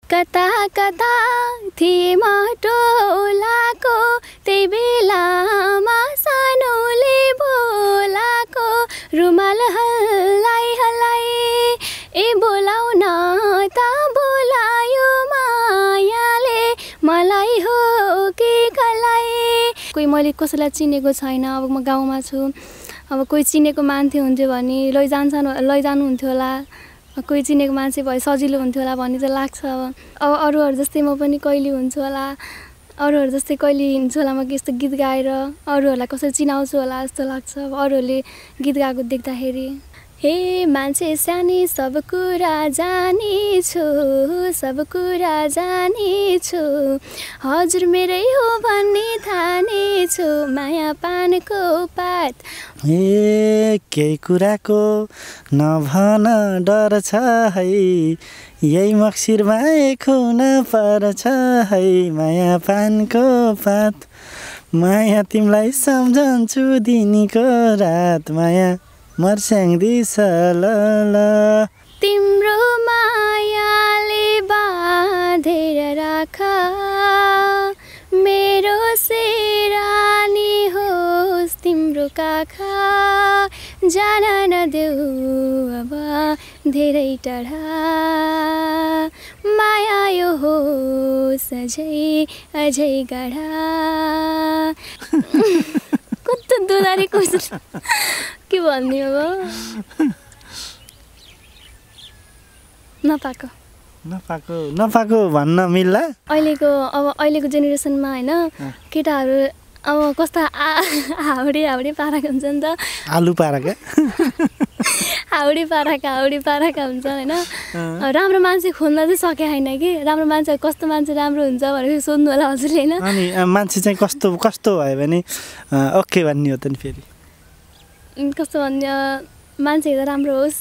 कता कता थिए मटोलाको त्यही बेलामा सानोले बोलाको रुमाल हल्लाई हल्लाई ए बोलाउन त बोलायो मायाले मलाई हो कि कसलाई कोही मैले कसैलाई चिनेको छैन अब म गाउँमा छु अब कोही चिनेको मान्छे हुन्थ्यो भने लैजानुहुन्थ्यो होला कोही चिनेको मान्छे भए सजिलो हुन्थ्यो होला भन्ने चाहिँ लाग्छ अब अरूहरू जस्तै म पनि कहिले हुन्छु होला अरूहरू जस्तै कहिले हिँड्छु होला म यस्तो गीत गाएर अरूहरूलाई कसरी चिनाउँछु होला जस्तो लाग्छ अब अरूहरूले गीत गाएको देख्दाखेरि हे मान्छे सानी सब कुरा जानेछु सब कुरा जानेछु हजुर मेरै हो भन्ने ठानेछु माया पानको पात ए केही कुराको नभन डर छ है यही मक्सिरमा खुन पर्छ है माया पानको पात माया तिमीलाई सम्झन्छु दिनको रात माया मर्स्याङ्दी ल तिम्रो मायाले बाँधेर राख मेरो सेरानी होस् तिम्रो काखा जान नदेऊ अब धेरै टाढा माया यो होस् अझै गाढा कस्तो दुधारी कस्तो के भन्ने अब नपाएको भन्न मिल्ला अहिलेको जेनेरेसनमा हैन केटाहरू अब कस्ता हाउडे पाराका हुन्छ नि त आलु पाराका हाउडे पाराका हुन्छ हैन राम्रो मान्छे खोज्न चाहिँ सके छैन कि राम्रो मान्छे कस्तो मान्छे राम्रो हुन्छ भनेर सोध्नु होला हजुरले हैन अनि मान्छे चाहिँ कस्तो भयो भने ओके भन्ने हो त नि फेरि कस्तो भन्ने मान्छे त राम्रो होस्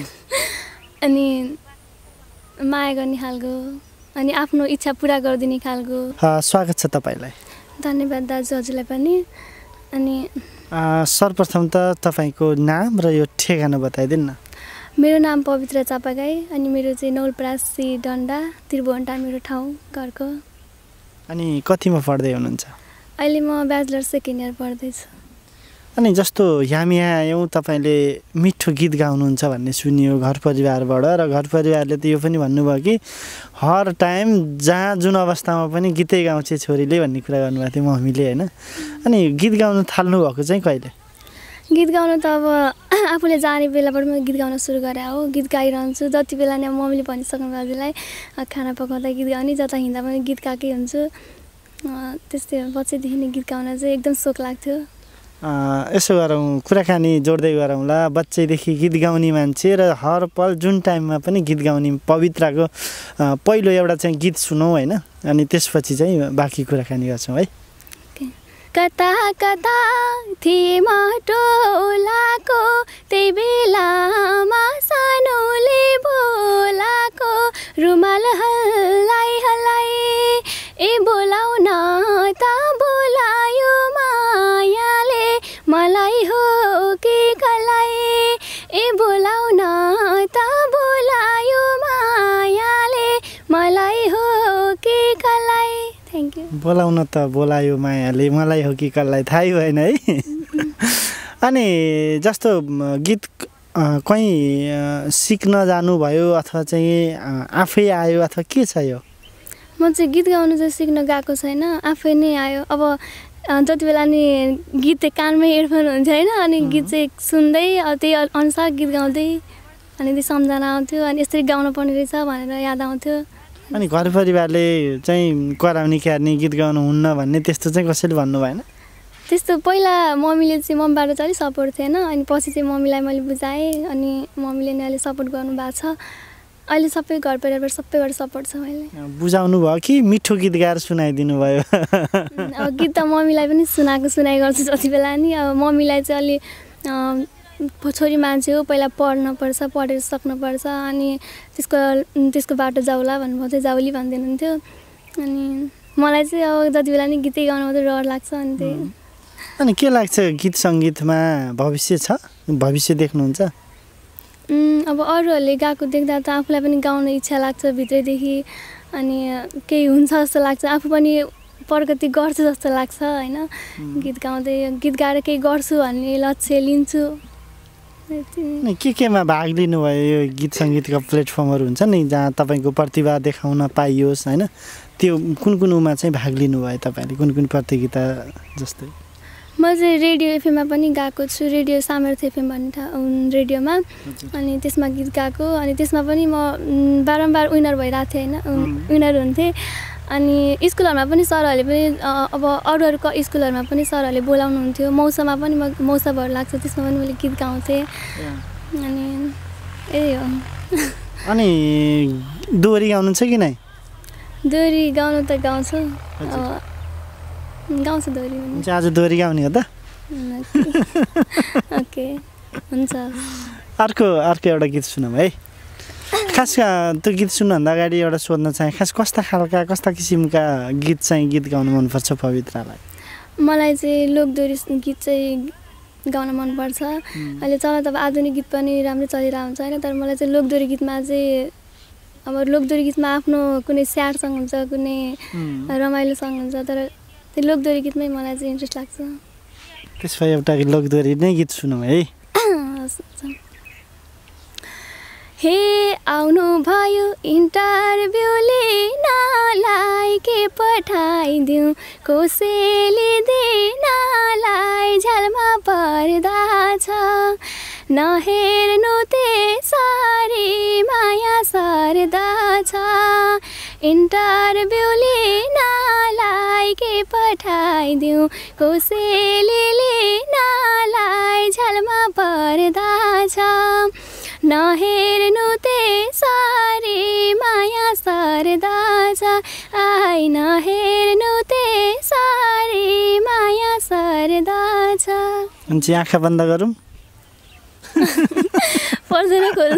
अनि माया गर्ने खालको अनि आफ्नो इच्छा पुरा गरिदिने खालको स्वागत छ तपाईलाई धन्यवाद दाजु हजुरलाई पनि अनि सर्वप्रथम त तपाईको नाम र यो ठेगाना बताइदिनु न मेरो नाम पवित्र चपागाई अनि मेरो चाहिँ नौलपरासी डन्डा त्रिभुवनटा मेरो ठाउँ घरको अनि कतिमा पढ्दै हुनुहुन्छ अहिले म ब्याचलर सेकेन्ड इयर पढ्दैछु अनि जस्तो हामी आयौँ तपाईले मिठो गीत गाउनुहुन्छ भन्ने सुनियो घर परिवारबाट र घर परिवारले त यो पनि भन्नुभयो कि हर टाइम जहाँ जुन अवस्थामा पनि गीतै गाउँछ छोरीले भन्ने कुरा गर्नुभएको थियो मम्मीले हैन अनि गीत गाउन थाल्नु भएको चाहिँ कहिले गीत गाउन त अब आफूले जाने बेलाबाट म गीत गाउन सुरु गरे हो गीत गाइरहन्छु जति बेला नि मम्मीले भनिसक्नु बाजुलाई खाना पकाउँदा गीत गाउने जता हिँड्दा पनि गीत गाएकै हुन्छु त्यस्तै बच्चैदेखि नै गीत गाउन चाहिँ एकदम सोख लाग्थ्यो यसो गरौँ कुराकानी जोड्दै गरौँला बच्चैदेखि गीत गाउने मान्छे र हर पल जुन टाइममा पनि गीत गाउने पवित्रको पहिलो एउटा चाहिँ गीत सुनौँ हैन अनि त्यसपछि चाहिँ बाँकी कुराकानी गर्छौँ है कता कता थिए मटोलाको त्यही बेलामा सानोले बोलाको रुमाल हल्लाई हल्लाई ए बोलाउन त बोलायो मायाले मलाई हो कि कसलाई ए बोलाउन त बोलायो मायाले मलाई हो कि कसलाई थ्याङ्क यू बोलाउन त बोलायो मायाले मलाई हो कि कसलाई थाहै भएन है अनि जस्तो गीत कहीँ सिक्न जानुभयो अथवा चाहिँ आफै आयो अथवा के छ यो म चाहिँ गीत गाउनु चाहिँ सिक्न गएको छैन आफै नै आयो अब जति बेला नि गीत चाहिँ कानमै इयरफोन हुन्छ हैन अनि गीत चाहिँ सुन्दै त्यही अनुसार गीत गाउँदै अनि त्यो सम्झना आउँथ्यो अनि यसरी गाउनु पर्ने रहेछ भनेर याद आउँथ्यो अनि घर परिवारले चाहिँ कराउने क्यार्ने गीत गाउनु हुन्न भन्ने त्यस्तो चाहिँ कसैले भन्नु भएन त्यस्तो पहिला मम्मीले चाहिँ मम्मीबाट चाहिँ अलिक सपोर्ट थिएन अनि पछि चाहिँ मम्मीलाई मैले बुझाएँ अनि मम्मीले नै अलि सपोर्ट गर्नुभएको छ अहिले सबै घर परिवारबाट सबैबाट सपोर्ट छ मैले बुझाउनु भयो कि मिठो गीत गाएर सुनाइदिनु भयो अब गीत त मम्मीलाई पनि सुनाइ गर्छु जति बेला नि अब मम्मीलाई चाहिँ अलि छोरी मान्छे हो पहिला पढ्नुपर्छ पढेर सक्नुपर्छ अनि त्यसको बाटो जाउला भन्नुभयो चाहिँ जाउली भन्दैनुहुन्थ्यो अनि मलाई चाहिँ अब जति बेला नि गीतै गाउनु मात्रै डर लाग्छ अनि त्यही अनि के लाग्छ गीत सङ्गीतमा भविष्य छ भविष्य देख्नुहुन्छ अब अरूहरूले गाएको देख्दा त आफूलाई पनि गाउन इच्छा लाग्छ भित्रैदेखि अनि केही हुन्छ जस्तो लाग्छ आफू पनि प्रगति गर्छु जस्तो लाग्छ हैन गीत गाउँदै गीत गाएर केही गर्छु भन्ने लक्ष्य लिन्छु केमा भाग लिनुभयो यो गीत सङ्गीतका प्लेटफर्महरू हुन्छ नि जहाँ तपाईँको प्रतिभा देखाउन पाइयोस् हैन त्यो कुन कुनमा चाहिँ भाग लिनुभयो तपाईँले कुन कुन प्रतियोगिता जस्तै म चाहिँ रेडियो एफएममा पनि गएको छु रेडियो सामर्थ्य एफएम भन्ने रेडियोमा अनि त्यसमा गीत गाएको अनि त्यसमा पनि म बारम्बार विनर भइरहेको थिएँ हैन विनर हुन्थेँ अनि स्कुलहरुमा पनि सरहरूले पनि अब अरू स्कुलहरुमा पनि सरहरूले बोलाउनुहुन्थ्यो मौसममा पनि मौसम भर लाग्छ त्यसमा पनि मैले गीत गाउँथेँ अनि यही हो अनि दोहोरी गाउनुहुन्छ कि नै दोहोरी गाउनु त गाउँछु गाउँछु दोहोरी पनि आज दोहोरी गाउने हो त ओके हुन्छ अर्को एउटा गीत सुनौँ है खास त्यो गीत सुन्नुभन्दा अगाडि एउटा सोध्न चाहे खास कस्ता किसिमका गीत गाउन मनपर्छ पवित्रालाई मलाई चाहिँ लोकदोहोरी गीत चाहिँ गाउन मनपर्छ अहिले चल्न त अब आधुनिक गीत पनि राम्रै चलिरहेको हुन्छ हैन तर मलाई चाहिँ लोकदोहोरी गीतमा चाहिँ अब लोकदोहोरी गीतमा आफ्नो कुनै स्याड सङ हुन्छ कुनै रमाइलो सङ हुन्छ तर त्यो लोकदोहोरी गीतमै मलाई चाहिँ इन्ट्रेस्ट लाग्छ त्यसमा एउटा लोकदोहोरी नै गीत सुनौँ है हे आउनु भयो इन्टरभ्यू लिनलाई के पठाइदिउँ कसैले दिनलाई झ्यालमा पर्दा छ नहेर्नु त्यसरी माया सर्दा छ इन्टरभ्यू लिनलाई के पठाइदिउँ कसैले लिनलाई झ्यालमा पर्दा छ नहेर्नु त्यसरी माया सर्दा छ आइ नहेर्नु त्यसरी माया सर्दा छ हुन्छ आँखा बन्द गरौँ पर्दैन खोल्नु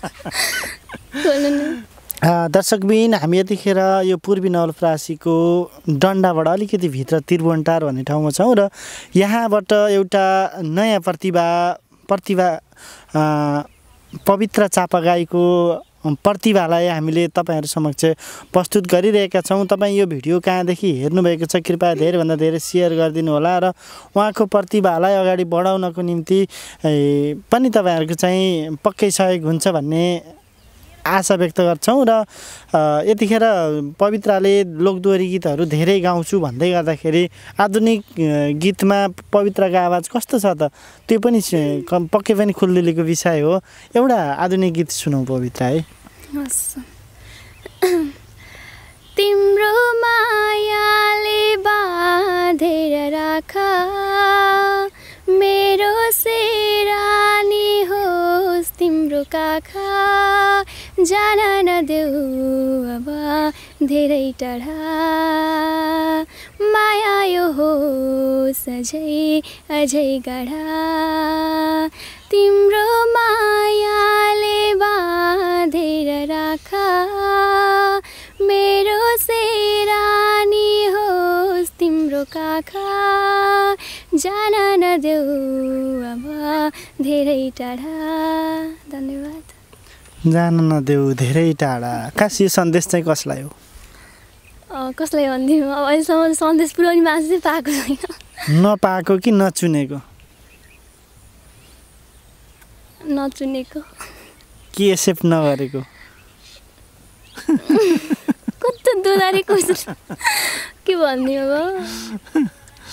दर्शकबिन हामी यतिखेर यो पूर्वी नवलपरासीको डन्डाबाट अलिकति भित्र त्रिभुवनटार भन्ने ठाउँमा छौँ र यहाँबाट एउटा नयाँ प्रतिभा पवित्र चापागाईको प्रतिभालाई हामीले तपाईहरु समक्ष प्रस्तुत गरिरहेका छौँ। तपाईं यो भिडियो कहाँदेखि हेर्नुभएको छ कृपया धेरैभन्दा धेरै शेयर गरिदिनु होला र उहाँको प्रतिभालाई अगाडि बढाउनको निम्ति पनि तपाईहरुको चाहिँ पक्कै सहयोग हुन्छ भन्ने आशा व्यक्त गर्छौं र यतिखेर पवित्राले लोकदोहोरी गीतहरू धेरै गाउँछु भन्दै गर्दाखेरि आधुनिक गीतमा पवित्रको आवाज कस्तो छ त त्यो पनि पक्कै पनि खुल्दुलीको विषय हो। एउटा आधुनिक गीत सुनौ पवित्रा है। तिम्रो मायाले बाँधेर राख मेरो सेरानी होस् तिम्रो काखा जान नदेऊ अब धेरै टाढा माया यो होस् अझै गाढा तिम्रो मायाले बाँधेर राख मेरो सेरानी होस् तिम्रो काखा जान नदेऊ अब धेरै टाढा। धन्यवाद। जान नदेऊ धेरै टाढा। खास यो सन्देश चाहिँ कसलाई हो? कसलाई भनिदिनु अब अहिलेसम्म सन्देश पुर्याउने मान्छे चाहिँ पाएको छैन। नपाएको कि नचुनेको? नचुनेको। कि एक्सेप्ट नगरेको? कस्तो दोधारी क्वेसन के भन्ने अब?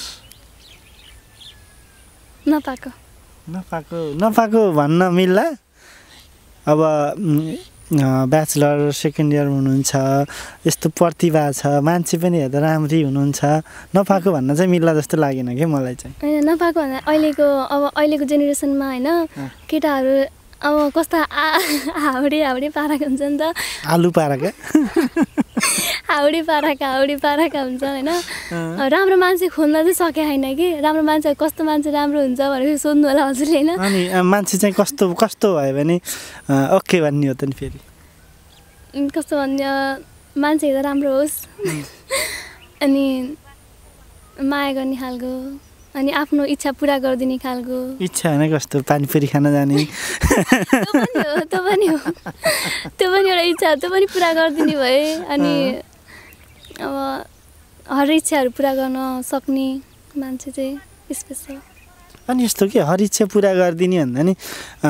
नपाएको भन्न मिल्ला। अब ब्याचलर सेकेन्ड इयर हुनुहुन्छ यस्तो प्रतिभा छ मान्छे पनि हेर्दा राम्री हुनुहुन्छ नपाएको भन्न चाहिँ मिल्ला जस्तो लागेन के मलाई चाहिँ। हैन नपाएको भन्दा अहिलेको जेनेरेसनमा हैन केटाहरू अब कस्ता हाउडे पाराका हुन्छ नि त। आलु पाराका हाउडे पाराका हुन्छ हैन। राम्रो मान्छे खोल्न चाहिँ सके छैन कि राम्रो मान्छे कस्तो मान्छे राम्रो हुन्छ भनेर सोध्नु होला हजुरले हैन। अनि मान्छे चाहिँ कस्तो भयो भने ओके भन्ने हो त नि फेरि? कस्तो भन्ने मान्छे हेर्दा राम्रो होस् अनि माया गर्ने खालको अनि आफ्नो इच्छा पुरा गरिदिने खालको। इच्छा होइन कस्तो पानीपुरी खान जाने त्यो पनि एउटा इच्छा, त्यो पनि पुरा गरिदिने भए अनि अब हर इच्छाहरू पुरा गर्न सक्ने मान्छे चाहिँ स्पेसल। अनि यस्तो के हर इच्छा पुरा गरिदिने भन्दा नि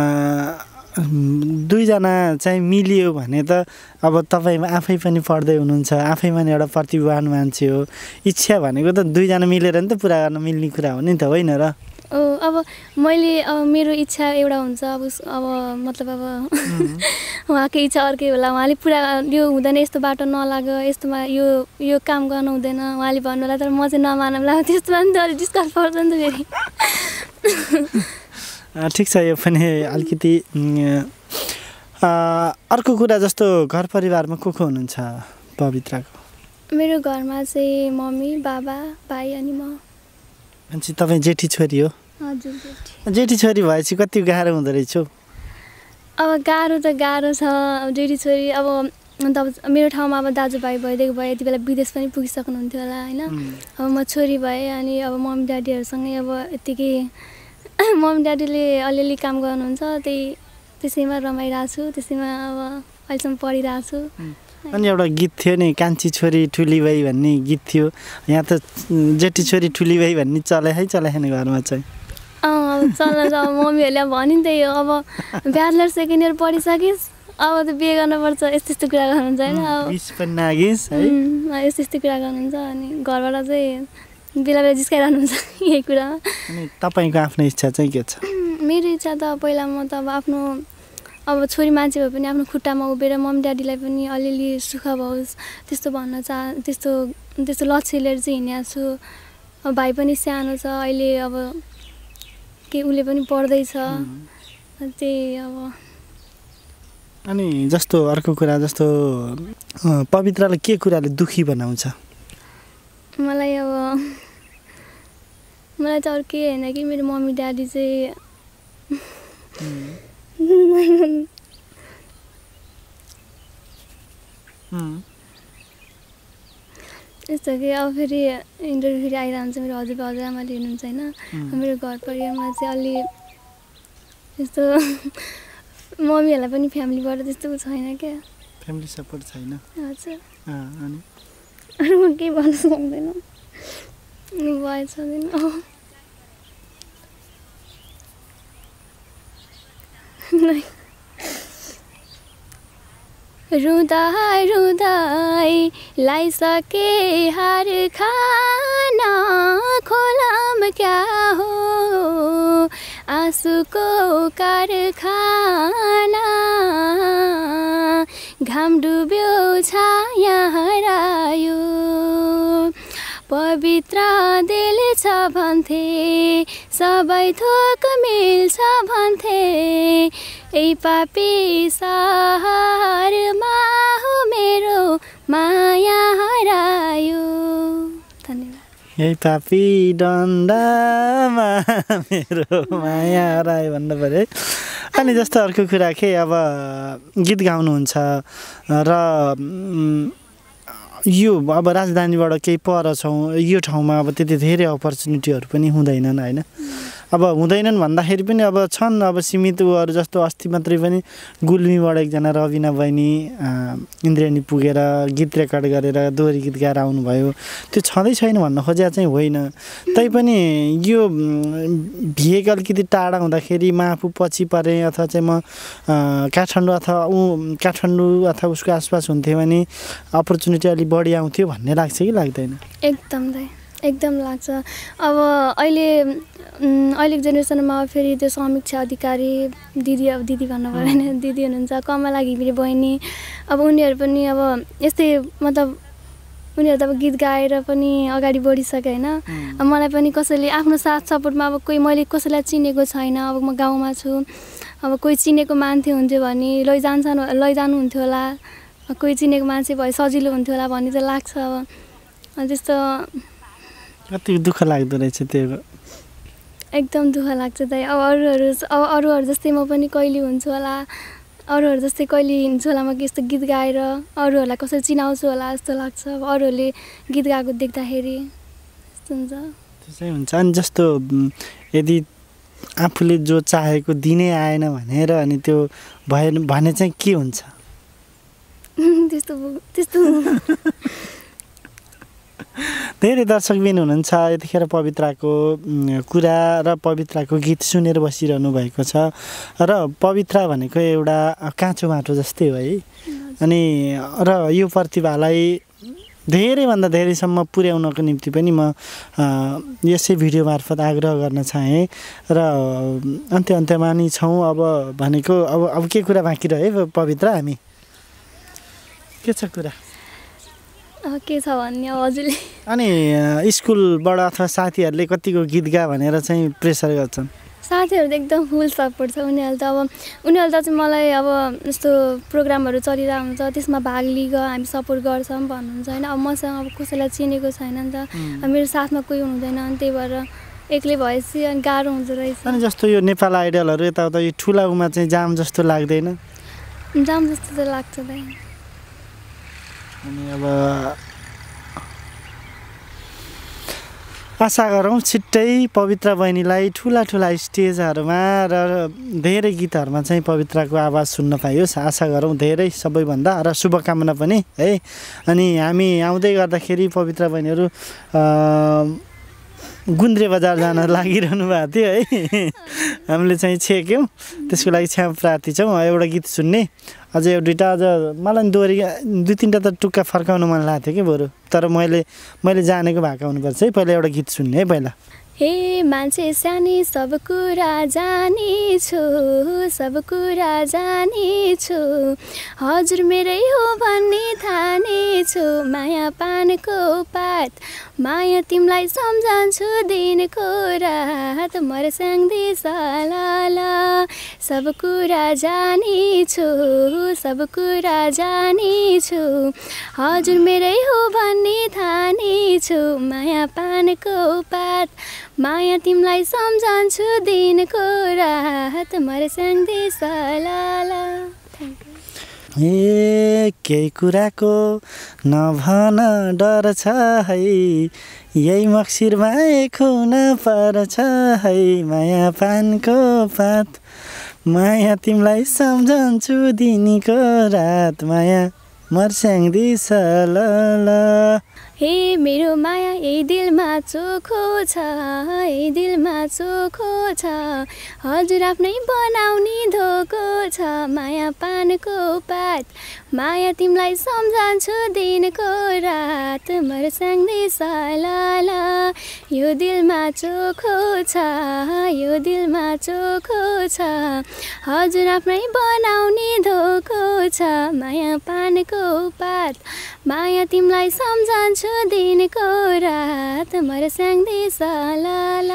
दुईजना चाहिँ मिलियो भने त अब तपाईँ आफै पनि पढ्दै हुनुहुन्छ, आफै पनि एउटा प्रतिभावान मान्छे हो। इच्छा भनेको त दुईजना मिलेर नि त पुरा गर्न मिल्ने कुरा हो नि त, होइन र? अब मैले मेरो इच्छा एउटा हुन्छ, अब मतलब अब उहाँको इच्छा अर्कै होला। उहाँले पुरा यो हुँदैन, यस्तो बाटो नलाग, यस्तोमा यो काम गर्नु हुँदैन उहाँले भन्नु होला, तर म चाहिँ नमानौँला। त्यस्तोमा नि त अलिक डिस्कस पर्छ नि त फेरि। ठिक छ, यो पनि अलिकति। अर्को कुरा जस्तो घर परिवारमा को हुनुहुन्छ पवित्राको? मेरो घरमा चाहिँ मम्मी, बाबा, भाइ अनि म। मान्छे तपाईँ जेठी छोरी हो? हजुर, जेठी छोरी भएपछि कति गाह्रो हुँदो रहेछ? अब गाह्रो त गाह्रो छ। जेठी छोरी अब मेरो ठाउँमा अब दाजुभाइ भइदिएको भए यति बेला विदेश पनि पुगिसक्नुहुन्थ्यो होला, होइन? अब म छोरी भएँ अनि अब मम्मी ड्याडीहरूसँगै अब यत्तिकै मम्मी ड्याडीले अलिअलि काम गर्नुहुन्छ, त्यसैमा रमाइरहेको छु, त्यसैमा अब अहिलेसम्म पढिरहेको छु। अनि एउटा गीत थियो नि, कान्छी छोरी ठुली भाइ भन्ने गीत थियो। यहाँ त जेठी छोरी ठुली भाइ भन्ने चलाएन घरमा चाहिँ। अब चल्छ। अब मम्मीहरूले भन्यो नि त, यो अब ब्याचलर सेकेन्ड इयर पढिसकिस्, अब त बिहे गर्नुपर्छ, यस्तो कुरा गर्नुहुन्छ होइन? अब पनि नागिस् है, यस्तो कुरा गर्नुहुन्छ। अनि घरबाट चाहिँ बेला जिस्काइरहनुहुन्छ यही कुरामा। अनि तपाईँको आफ्नो इच्छा चाहिँ के छ? मेरो इच्छा त पहिला म त अब छोरी मान्छे भए पनि आफ्नो खुट्टामा उभिएर मम्मी ड्याडीलाई पनि अलिअलि सुख होस् त्यस्तो त्यस्तो लक्ष्य लिएर चाहिँ हिँडेको छु। अब भाइ पनि सानो छ अहिले, अब उसले पनि पढ्दैछ त्यही अब। अनि जस्तो अर्को कुरा जस्तो पवित्रालाई के कुराले दुखी बनाउँछ? मलाई त अरू केही होइन कि मेरो मम्मी ड्याडी चाहिँ यस्तो कि अब फेरि इन्टरभ्यू फेरि आइरहन्छ, मेरो हजुरआमाले हेर्नुहुन्छ होइन। मेरो घर परिवारमा चाहिँ अलि यस्तो मम्मीहरूलाई पनि फ्यामिलीबाट त्यस्तो छैन क्या, फ्यामिली सपोर्ट छैन। हजुर, अनि अरू म केही भन्न सक्दैन, भएछ रुँदै रुँदै लाइसके हार खाना खोलाम क्या हो आँसुको कारखाना घाम डुब्यो छाया हरायो पवित्र दिल छ भन्थे सबै थोक मिल्छ भन्थे ए पापी सहरमा हो मेरो माया हरायो। धन्यवाद। ए पापी डन्डामा मेरो माया हरायो भन्नु पर्यो। अनि जस्तो अर्को कुरा के अब गीत गाउनुहुन्छ र यो अब राजधानीबाट केही पर छौँ, यो ठाउँमा अब त्यति धेरै अपर्च्युनिटीहरू पनि हुँदैनन् होइन। अब हुँदैनन् भन्दाखेरि पनि अब छन्, अब सीमित उहरू जस्तो अस्ति मात्रै पनि गुल्मीबाट एकजना रविना बहिनी इन्द्रेणी पुगेर गीत रेकर्ड गरेर दोहोरी गीत गाएर आउनुभयो। त्यो छँदै छैन भन्न खोजेको चाहिँ होइन, तैपनि यो भिएको अलिकति टाढा हुँदाखेरि म आफू पछि परेँ अथवा चाहिँ म काठमाडौँ अथवा उसको आसपास हुन्थ्यो भने अपर्च्युनिटी अलिक बढी आउँथ्यो भन्ने लाग्छ कि लाग्दैन? एकदम लाग्छ। अब अहिलेको जेनेरेसनमा फेरि त्यो समीक्षा अधिकारी दिदी भन्नु परेन, दिदी हुनुहुन्छ, कमला घिमिरे बहिनी, अब उनीहरू पनि अब यस्तै मतलब उनीहरू त अब गीत गाएर पनि अगाडि बढिसके होइन। अब मलाई पनि कसैले आफ्नो साथ सपोर्टमा अब कोही मैले कसैलाई चिनेको छैन, अब म गाउँमा छु, अब कोही चिनेको मान्छे हुन्थ्यो भने लैजानुहुन्थ्यो होला, कोही चिनेको मान्छे भए सजिलो हुन्थ्यो होला भन्ने चाहिँ लाग्छ। अब त्यस्तो कति दुःख लाग्दो रहेछ त्यो, एकदम दुःख लाग्छ त। अब अरूहरू जस्तै म पनि कहिले हुन्छु होला, अरूहरू जस्तै कहिले हिँड्छु होला, म यस्तो गीत गाएर अरूहरूलाई कसरी चिनाउँछु होला जस्तो लाग्छ। अब अरूहरूले गीत गाएको देख्दाखेरि यस्तो हुन्छ। त्यसै हुन्छ। अनि जस्तो यदि आफूले जो चाहेको दिनै आएन भनेर अनि त्यो भएन भने चाहिँ के हुन्छ? त्यस्तो धेरै दर्शकबिन हुनुहुन्छ यतिखेर पवित्राको कुरा र पवित्राको गीत सुनेर बसिरहनु भएको छ र पवित्रा भनेको एउटा काँचो माटो जस्तै हो है। अनि र यो प्रतिभालाई धेरैभन्दा धेरैसम्म पुर्याउनको निम्ति पनि म यसै भिडियो मार्फत आग्रह गर्न चाहेँ र अन्त्यमा नि छौँ। अब भनेको अब के कुरा बाँकी रह्यो पवित्रा? हामी के छ कुरा? के छ भन्ने हजुरले? अनि स्कुलबाट अथवा साथीहरूले कतिको गीत गा भनेर चाहिँ प्रेसर गर्छन्? साथीहरू त एकदम फुल सपोर्ट छ। उनीहरूले चाहिँ मलाई अब यस्तो प्रोग्रामहरू चलिरहेको हुन्छ त्यसमा भाग लिग हामी सपोर्ट गर्छौँ भन्नुहुन्छ होइन। अब मसँग अब कसैलाई चिनेको छैन नि त, मेरो साथमा कोही हुँदैन अनि त्यही भएर एक्लै भएपछि गाह्रो हुँदो रहेछ। अनि जस्तो यो नेपाल आइडलहरू यताउता यो ठुला उमा चाहिँ जाम जस्तो लाग्दैन? जाम जस्तो त लाग्छ त। अनि अब आशा गरौँ छिट्टै पवित्रा बहिनीलाई ठुला स्टेजहरूमा र धेरै गीतहरूमा चाहिँ पवित्राको आवाज सुन्न पाइयोस्। आशा गरौँ धेरै सबैभन्दा र शुभकामना पनि है। अनि हामी आउँदै गर्दाखेरि पवित्रा बहिनीहरू गुन्द्रे बजार जान लागिरहनु भएको थियो है। हामीले चाहिँ छेक्यौँ, त्यसको लागि क्षमा प्रार्थी छौँ। एउटा गीत सुन्ने अझै एउटा अझ मलाई दोहोरी 2-3टा त टुक्का फर्काउनु मन लागेको थियो कि बरु, तर मैले जानेको भएको हुनुपर्छ है। पहिला एउटा गीत सुन्ने है पहिला। हे मान्छे सानी सब कुरा जानेछु, सब कुरा जानेछु, हजुर मेरै हो भन्ने ठानेछु, माया पानको पात माया तिमीलाई सम्झन्छु दिनको रात मर्स्याङ्दी सलाला, सब कुरा जानेछु, सब कुरा जानेछु, हजुर मेरै हो भन्ने ठानेछु, माया पानको पात माया तिमीलाई सम्झन्छु दिनको रात मर्स्याङ्दी सलाला। केही कुराको नभन डर छ है, यही मक्सिरमा खुन पर्छ है, माया पानको पात माया तिमीलाई सम्झन्छु दिनको रात माया मर्स्याङ्दी सलाला। हे मेरो माया यही दिलमा चोखो छ, यही दिलमा चोखो छ, हजुर आफ्नै बनाउने धोको छ, माया पानको पात माया तिमीलाई सम्झन्छु दिनको रात मर्स्याङ्दी सलाला, यो दिलमा चोखो छ, यो दिलमा चोखो छ, हजुर आफ्नै बनाउने धोको छ, माया पानको पात माया तिमीलाई सम्झन्छु दिनको रात मर्स्याङ्दी सलाला।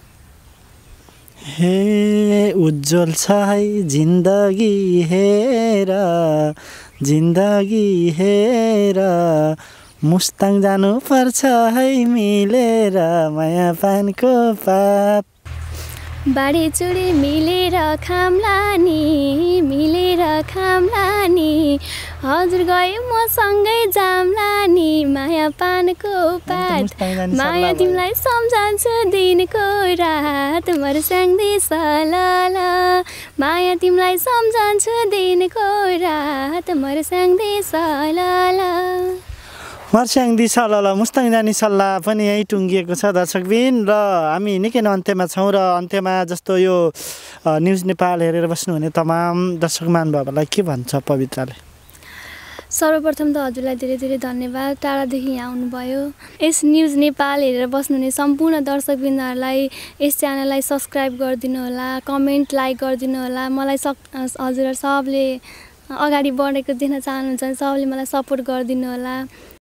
हे उज्जवल छ है जिन्दगी हेर, जिन्दगी हेर, मुस्ताङ जानु पर्छ है मिलेर, माया पानको पात बाडी चुडी मिलेर खाम्ला नि, मिलेर खाम्ला नि, हजुर गए म सँगै जाम्ला नि, माया पानको पात माया तिमीलाई सम्झन्छु दिनको रात मर्स्याङ्दी सलाला, माया तिमीलाई सम्झन्छु दिनको रात मर्स्याङ्दी सलाला। मर्स्याङ्दी सल्लाह मुस्ताङ जाने सल्लाह पनि यहीँ टुङ्गिएको छ दर्शकबिन। र हामी निकै नै अन्त्यमा छौँ र अन्त्यमा जस्तो यो न्युज नेपाल हेरेर बस्नुहुने तमाम दर्शक महानुभावहरूलाई के भन्छ पवित्राले? सर्वप्रथम त हजुरलाई धेरै धेरै धन्यवाद, टाढादेखि यहाँ आउनुभयो। यस न्युज नेपाल हेरेर बस्नुहुने सम्पूर्ण दर्शकबिन्दहरूलाई यस च्यानललाई सब्सक्राइब गरिदिनु होला, कमेन्ट लाइक गरिदिनु होला। मलाई हजुरहरू सबले अगाडि बढेको देख्न चाहनुहुन्छ भने सबले मलाई सपोर्ट गरिदिनु होला।